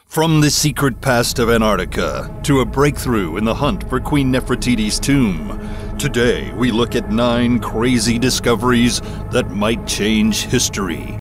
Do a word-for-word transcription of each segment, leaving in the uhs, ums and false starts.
From the secret past of Antarctica to a breakthrough in the hunt for Queen Nefertiti's tomb, today we look at nine crazy discoveries that might change history.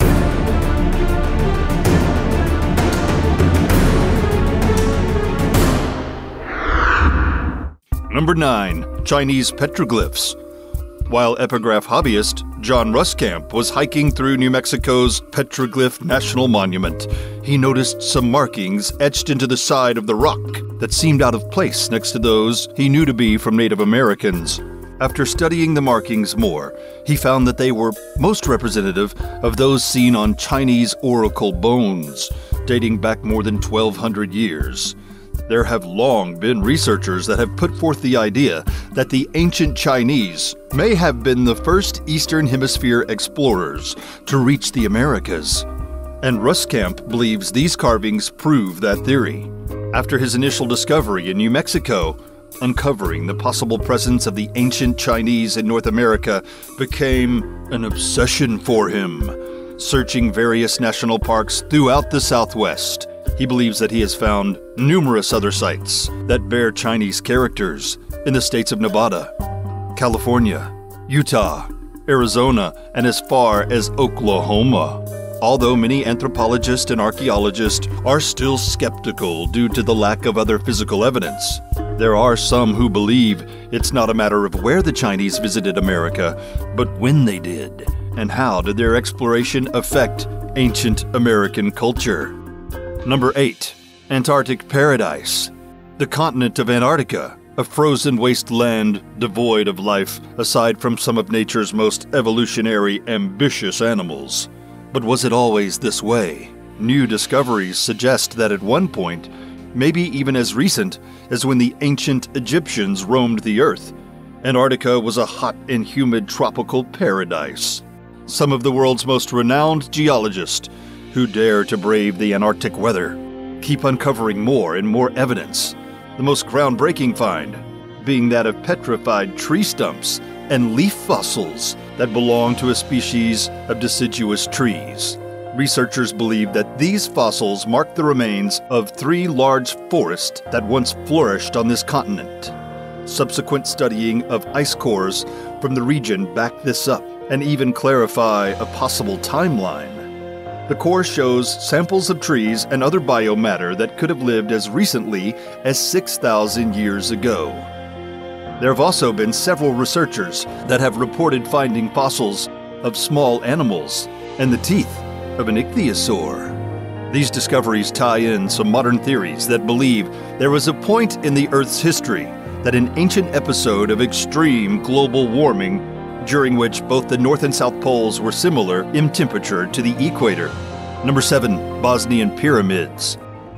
Number nine. Chinese Petroglyphs. While epigraph hobbyist John Ruskamp was hiking through New Mexico's Petroglyph National Monument, he noticed some markings etched into the side of the rock that seemed out of place next to those he knew to be from Native Americans. After studying the markings more, he found that they were most representative of those seen on Chinese oracle bones, dating back more than twelve hundred years. There have long been researchers that have put forth the idea that the ancient Chinese may have been the first Eastern Hemisphere explorers to reach the Americas. And Ruskamp believes these carvings prove that theory. After his initial discovery in New Mexico, uncovering the possible presence of the ancient Chinese in North America became an obsession for him. Searching various national parks throughout the Southwest, he believes that he has found numerous other sites that bear Chinese characters in the states of Nevada, California, Utah, Arizona, and as far as Oklahoma. Although many anthropologists and archaeologists are still skeptical due to the lack of other physical evidence, there are some who believe it's not a matter of where the Chinese visited America, but when they did, and how did their exploration affect ancient American culture. Number eight. Antarctic Paradise. The continent of Antarctica, a frozen wasteland devoid of life aside from some of nature's most evolutionary, ambitious animals. But was it always this way? New discoveries suggest that at one point, maybe even as recent as when the ancient Egyptians roamed the earth, Antarctica was a hot and humid tropical paradise. Some of the world's most renowned geologists who dare to brave the Antarctic weather keep uncovering more and more evidence, the most groundbreaking find being that of petrified tree stumps and leaf fossils that belong to a species of deciduous trees. Researchers believe that these fossils mark the remains of three large forests that once flourished on this continent. Subsequent studying of ice cores from the region back this up and even clarify a possible timeline. The core shows samples of trees and other biomatter that could have lived as recently as six thousand years ago. There have also been several researchers that have reported finding fossils of small animals and the teeth of an ichthyosaur. These discoveries tie in some modern theories that believe there was a point in the Earth's history that an ancient episode of extreme global warming during which both the North and South poles were similar in temperature to the equator. Number seven. Bosnian Pyramids.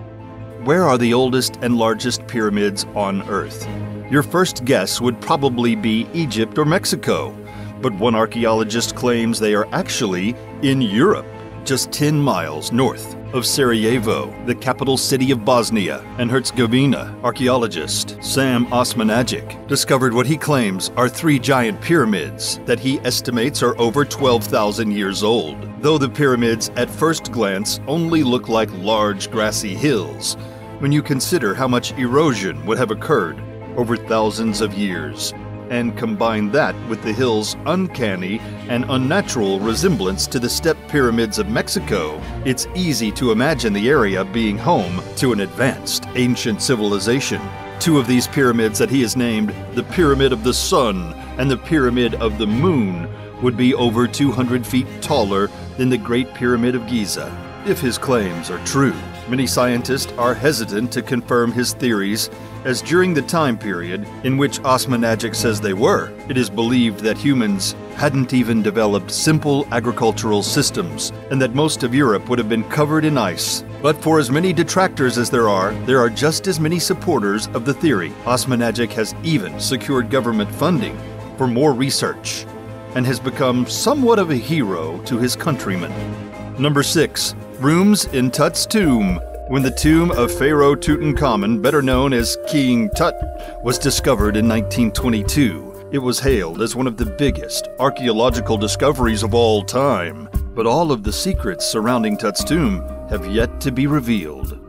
Where are the oldest and largest pyramids on Earth? Your first guess would probably be Egypt or Mexico, but one archaeologist claims they are actually in Europe, just ten miles north of Sarajevo, the capital city of Bosnia and Herzegovina. Archaeologist Sam Osmanagic discovered what he claims are three giant pyramids that he estimates are over twelve thousand years old, though the pyramids at first glance only look like large grassy hills when you consider how much erosion would have occurred over thousands of years, and combine that with the hill's uncanny and unnatural resemblance to the step pyramids of Mexico, it's easy to imagine the area being home to an advanced ancient civilization. Two of these pyramids that he has named the Pyramid of the Sun and the Pyramid of the Moon would be over two hundred feet taller than the Great Pyramid of Giza. If his claims are true, many scientists are hesitant to confirm his theories, as during the time period in which Osmanagic says they were, it is believed that humans hadn't even developed simple agricultural systems, and that most of Europe would have been covered in ice. But for as many detractors as there are, there are just as many supporters of the theory. Osmanagic has even secured government funding for more research, and has become somewhat of a hero to his countrymen. Number six. Rooms in Tut's tomb. When the tomb of Pharaoh Tutankhamun, better known as King Tut, was discovered in nineteen twenty-two, it was hailed as one of the biggest archaeological discoveries of all time. But all of the secrets surrounding Tut's tomb have yet to be revealed.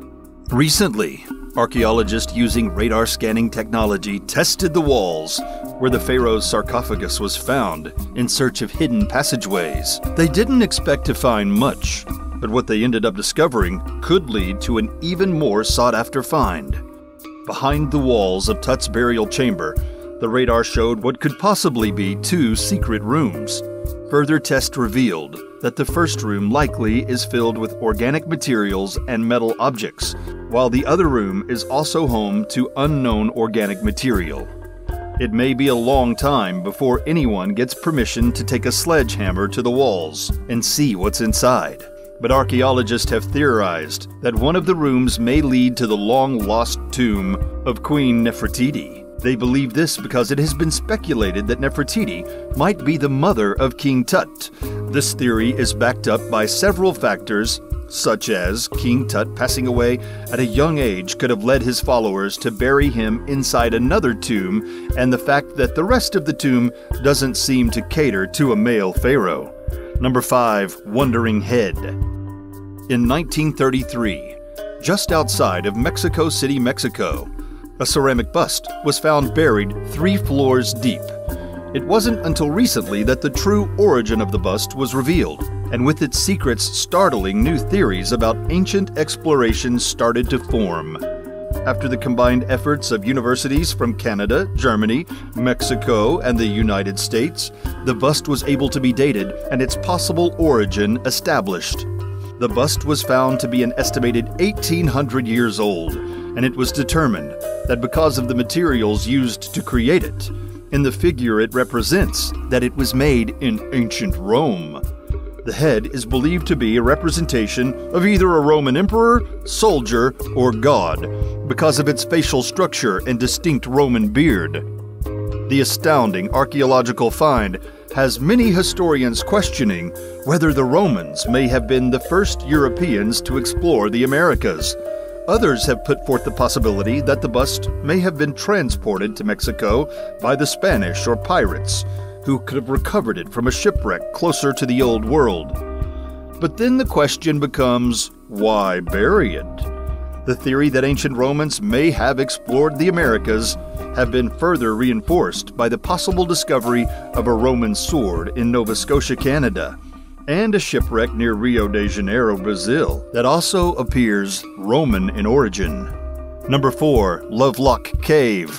Recently, archaeologists using radar scanning technology tested the walls where the pharaoh's sarcophagus was found in search of hidden passageways. They didn't expect to find much, but what they ended up discovering could lead to an even more sought-after find. Behind the walls of Tut's burial chamber, the radar showed what could possibly be two secret rooms. Further tests revealed that the first room likely is filled with organic materials and metal objects, while the other room is also home to unknown organic material. It may be a long time before anyone gets permission to take a sledgehammer to the walls and see what's inside. But archaeologists have theorized that one of the rooms may lead to the long-lost tomb of Queen Nefertiti. They believe this because it has been speculated that Nefertiti might be the mother of King Tut. This theory is backed up by several factors, such as King Tut passing away at a young age could have led his followers to bury him inside another tomb, and the fact that the rest of the tomb doesn't seem to cater to a male pharaoh. Number five. Wandering Head. In nineteen thirty-three, just outside of Mexico City, Mexico, a ceramic bust was found buried three floors deep. It wasn't until recently that the true origin of the bust was revealed, and with its secrets startling, new theories about ancient exploration started to form. After the combined efforts of universities from Canada, Germany, Mexico, and the United States, the bust was able to be dated and its possible origin established. The bust was found to be an estimated eighteen hundred years old, and it was determined that because of the materials used to create it, in the figure it represents that it was made in ancient Rome. The head is believed to be a representation of either a Roman emperor, soldier, or god, because of its facial structure and distinct Roman beard. The astounding archaeological find has many historians questioning whether the Romans may have been the first Europeans to explore the Americas. Others have put forth the possibility that the bust may have been transported to Mexico by the Spanish or pirates, who could have recovered it from a shipwreck closer to the Old World. But then the question becomes, why bury it? The theory that ancient Romans may have explored the Americas have been further reinforced by the possible discovery of a Roman sword in Nova Scotia, Canada, and a shipwreck near Rio de Janeiro, Brazil, that also appears Roman in origin. Number four. Lovelock Cave.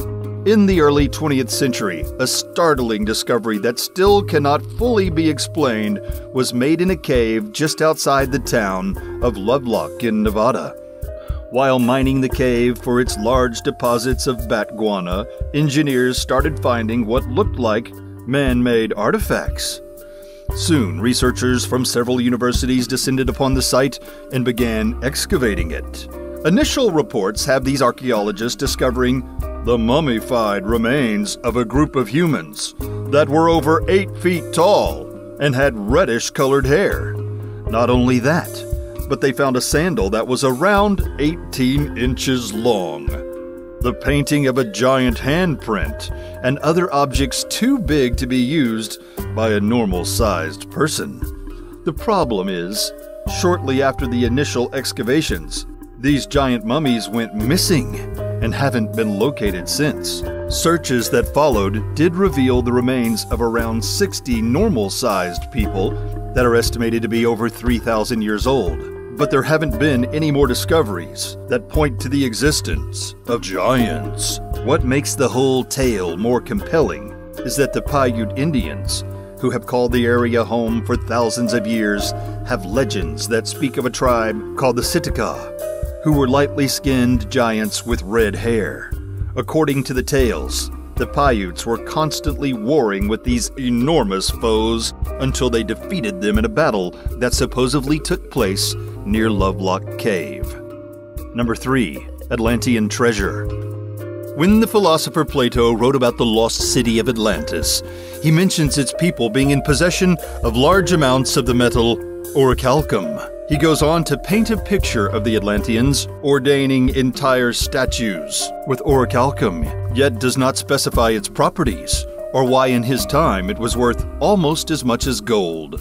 In the early twentieth century, a startling discovery that still cannot fully be explained was made in a cave just outside the town of Lovelock in Nevada. While mining the cave for its large deposits of bat guano, engineers started finding what looked like man-made artifacts. Soon, researchers from several universities descended upon the site and began excavating it. Initial reports have these archaeologists discovering the mummified remains of a group of humans that were over eight feet tall and had reddish-colored hair. Not only that, but they found a sandal that was around eighteen inches long, the painting of a giant handprint, and other objects too big to be used by a normal-sized person. The problem is, shortly after the initial excavations, these giant mummies went missing and haven't been located since. Searches that followed did reveal the remains of around sixty normal-sized people that are estimated to be over three thousand years old. But there haven't been any more discoveries that point to the existence of giants. What makes the whole tale more compelling is that the Paiute Indians, who have called the area home for thousands of years, have legends that speak of a tribe called the Sitka, who were lightly-skinned giants with red hair. According to the tales, the Paiutes were constantly warring with these enormous foes until they defeated them in a battle that supposedly took place near Lovelock Cave. Number three. Atlantean Treasure. When the philosopher Plato wrote about the lost city of Atlantis, he mentions its people being in possession of large amounts of the metal orichalcum. He goes on to paint a picture of the Atlanteans ordaining entire statues with orichalcum, yet does not specify its properties or why in his time it was worth almost as much as gold.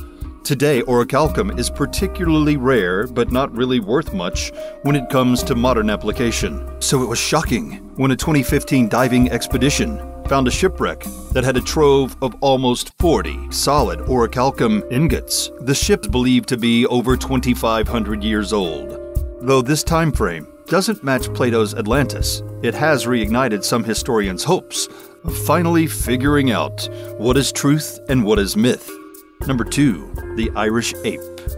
Today, orichalcum is particularly rare, but not really worth much when it comes to modern application. So it was shocking when a twenty fifteen diving expedition found a shipwreck that had a trove of almost forty solid orichalcum ingots. The ship's believed to be over twenty-five hundred years old. Though this time frame doesn't match Plato's Atlantis, it has reignited some historians' hopes of finally figuring out what is truth and what is myth. Number two, the Irish ape.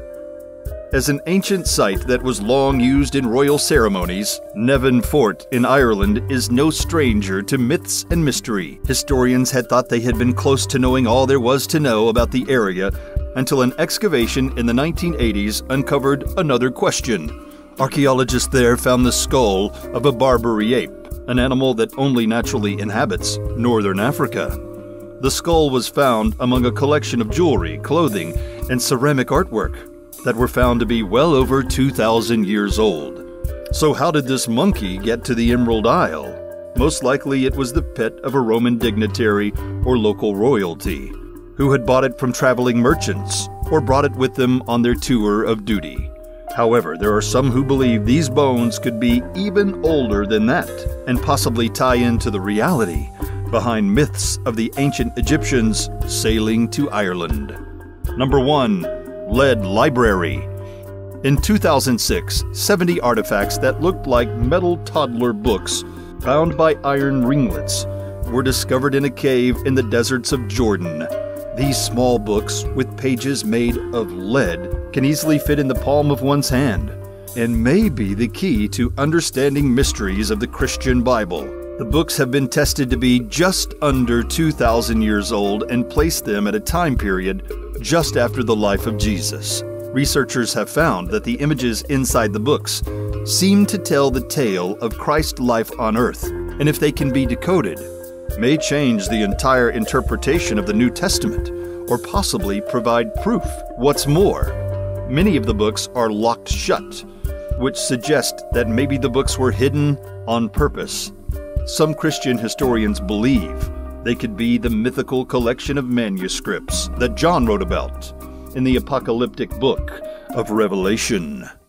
As an ancient site that was long used in royal ceremonies, Navan Fort in Ireland is no stranger to myths and mystery. Historians had thought they had been close to knowing all there was to know about the area until an excavation in the nineteen eighties uncovered another question. Archaeologists there found the skull of a Barbary ape, an animal that only naturally inhabits northern Africa. The skull was found among a collection of jewelry, clothing, and ceramic artwork that were found to be well over two thousand years old. So how did this monkey get to the Emerald Isle? Most likely it was the pet of a Roman dignitary or local royalty, who had bought it from traveling merchants or brought it with them on their tour of duty. However, there are some who believe these bones could be even older than that, and possibly tie into the reality behind myths of the ancient Egyptians sailing to Ireland. Number one, Lead Library. In two thousand six, seventy artifacts that looked like metal toddler books bound by iron ringlets were discovered in a cave in the deserts of Jordan. These small books, with pages made of lead, can easily fit in the palm of one's hand and may be the key to understanding mysteries of the Christian Bible. The books have been tested to be just under two thousand years old and place them at a time period just after the life of Jesus. Researchers have found that the images inside the books seem to tell the tale of Christ's life on earth, and if they can be decoded, may change the entire interpretation of the New Testament or possibly provide proof. What's more, many of the books are locked shut, which suggests that maybe the books were hidden on purpose. Some Christian historians believe they could be the mythical collection of manuscripts that John wrote about in the apocalyptic book of Revelation.